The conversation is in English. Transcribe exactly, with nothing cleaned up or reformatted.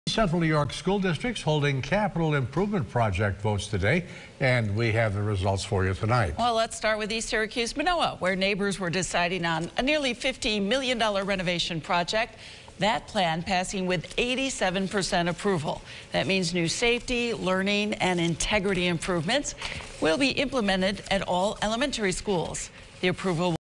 Central New York school districts holding capital improvement project votes today, and we have the results for you tonight. Well, let's start with East Syracuse Minoa, where neighbors were deciding on a nearly fifty million dollar renovation project. That plan passing with eighty-seven percent approval. That means new safety, learning, and integrity improvements will be implemented at all elementary schools. The approval